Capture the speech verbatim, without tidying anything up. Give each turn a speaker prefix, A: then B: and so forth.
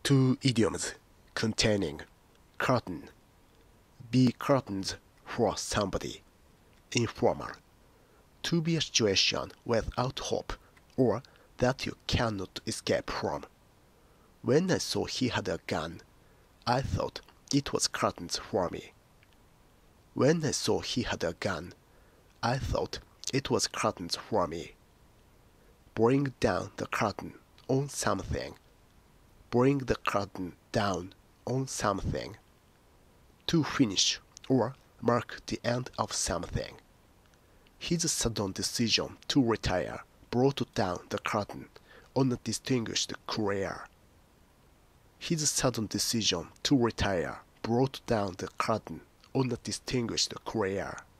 A: Two idioms containing curtain. Be curtains for somebody. Informal. To be a situation without hope, or that you cannot escape from. When I saw he had a gun, I thought it was curtains for me. When I saw he had a gun, I thought it was curtains for me. Bring down the curtain on something. Bring the curtain down on something. To finish or mark the end of something. His sudden decision to retire brought down the curtain on a distinguished career. His sudden decision to retire brought down the curtain on a distinguished career.